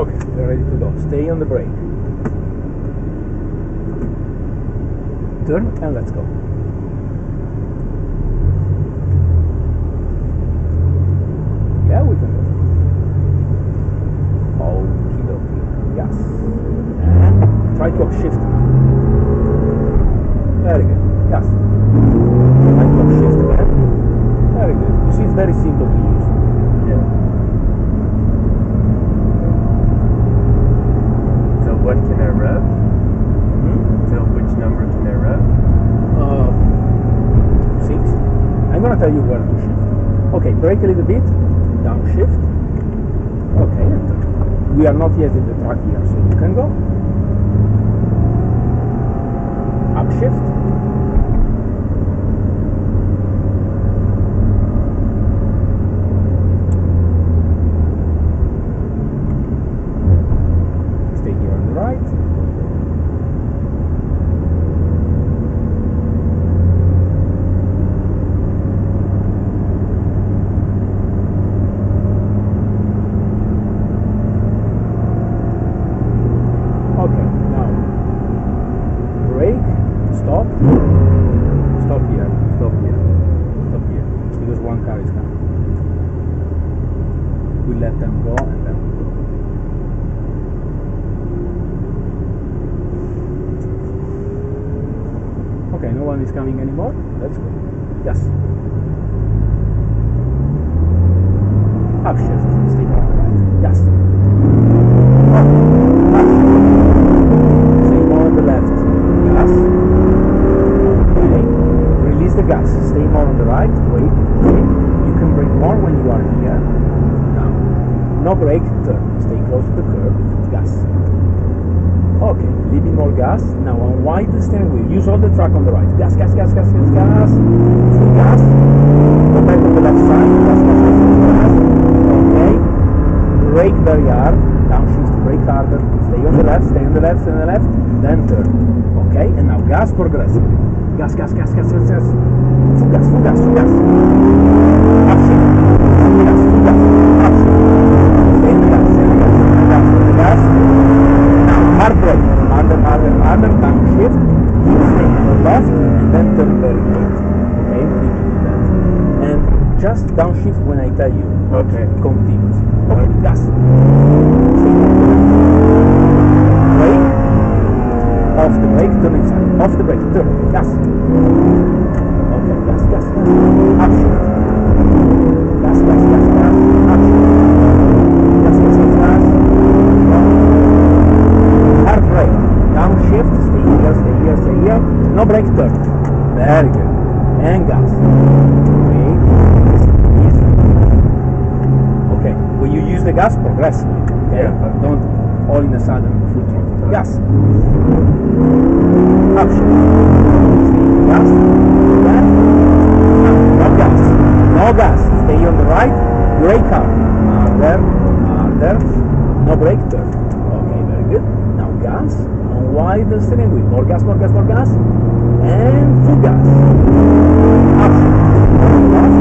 Okay, we're ready to go. Stay on the brake. Turn and let's go. Yeah, we can go. Okie dokie. Yes. And try to upshift now. Very good. Yes. Try to upshift again. Very good. You see, it's very simple to use. Yeah. So what can I rev? So which number can I rev? 6. I'm gonna tell you where to shift. Okay, brake a little bit. Downshift. Okay, and we are not yet in the track here, so you can go. Upshift. Stay here on the right. Okay, now brake, stop here, stop here, stop here, because one car is coming. We let them go and then we go. Okay, no one is coming anymore. Let's go. Yes. Upshift, stay on the right. Yes. Gas. Stay more on the right. Wait. Okay. You can brake more when you are here. Now, no brake. Turn. Stay close to the curb. Gas. Okay. A little bit more gas. Now unwind the steering wheel. Use all the track on the right. Gas, gas, gas, gas, gas, gas. Full gas. Go back on the left side. Gas, gas, gas, gas, gas. Okay. Brake very hard. Downshift. Brake harder. Stay on the left. Stay on the left. Stay on the left. Then turn. Okay. And now gas progressively. Gas, gas, gas, gas, gas, gas. Full gas, full gas, full gas. Upshift. Full gas, full gas. Upshift. Stay in the gas, stay in the gas, stay in the gas, stay in the gas. Now, hard brake. Harder, harder, harder. Downshift. Stay on the left, and then turn very late. Okay, we need to do that. And just downshift when I tell you. Okay. Continuous. Okay, gas. Stay on the left. Brake. Off the brake, turn inside. Off the brake, turn. Gas. Okay, gas, gas, gas. Upshift. Gas, gas, gas, gas. Upshift. Gas, gas, gas, gas. Hard brake. Downshift. Stay here, stay here, stay here. No brake, turn. Very good. And gas. Wait. Easy. Okay, when you use the gas progressively. Okay? Yeah. Don't all in a sudden full throttle. Gas. Upshift. Gas. Left. No gas. No gas. Stay on the right. Brake hard. Harder. Harder. No brake turn. Okay, very good. Now gas. Unwind the steering wheel. More gas, more gas, more gas. And full gas. Upshift. Gas.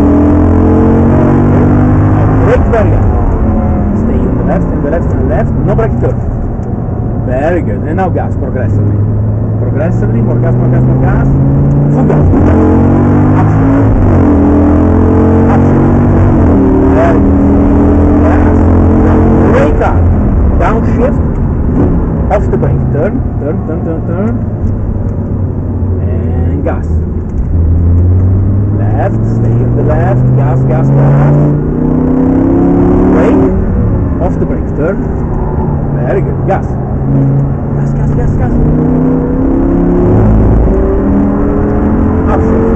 Now brake very hard. Stay on the left, and the left, and the left. No brake turn. Very good. And now gas progressively. Progressively, more gas, more gas, more gas. Full gas, full gas. Upshift. Upshift. Very good. Gas. Brake hard. Downshift. Off the brake. Turn, turn, turn, turn, turn. And gas. Left. Stay on the left. Gas, gas, gas. Brake. Off the brake. Turn. Very good. Gas. Gas, gas, gas, gas. Upshift.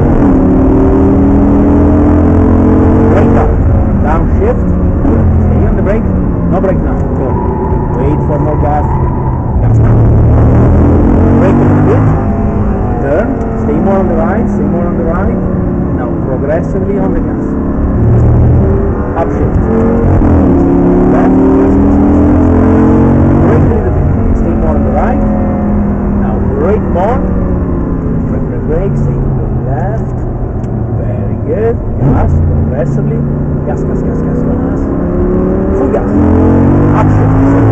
Brake up. Downshift. Stay on the brake. No brake now. Turn. Wait for more gas. Gas now. Brake a little bit. Turn. Stay more on the right. Stay more on the right. Now progressively on the gas. Upshift. Left. Gas, gas, gas, gas. Brake a little bit. Stay more on the right. Now brake more. Brake, brake, brake. Stay on the left. Very good. Gas progressively. Gas, gas, gas, gas, gas. Full gas. Upshift.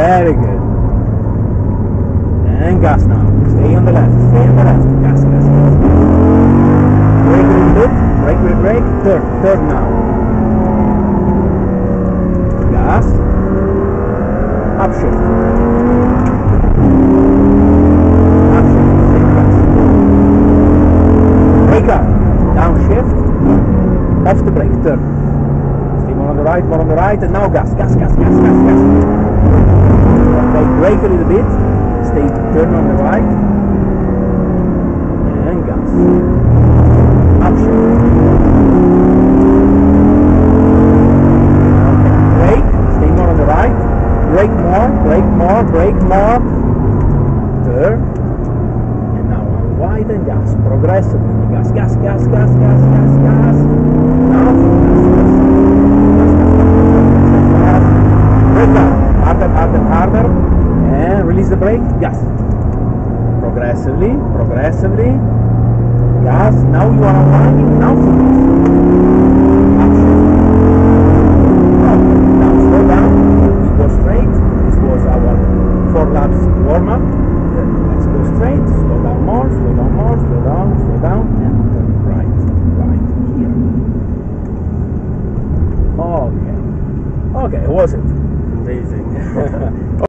Very good. And gas now. Stay on the left. Stay on the left. Gas, gas, gas. Brake a little bit. Brake, brake, brake. Turn. Turn now. Gas. Upshift. Upshift. Same gas. Brake up. Downshift. Off the brake. Turn. Stay more on the right, more on the right. And now gas, gas, gas, gas, gas, gas. Okay, brake a little bit. Stay, turn on the right. And gas. Upshift. Okay, brake. Stay more on the right. Brake more, brake more, brake more. Turn. And now wide and gas. Progressively. Gas, gas, gas, gas, gas, gas, gas. Now gas. Brake down. Harder, harder, harder. And release the brake. Gas. Progressively, progressively. Gas. Now you are unwinding. Now focus. Upshift. Okay. Now slow down. We go straight. This was our 4 laps warm up. Let's go straight. Slow down more. Slow down more. Slow down. Slow down. And turn right. Right here. Okay. Okay. Was it? Amazing.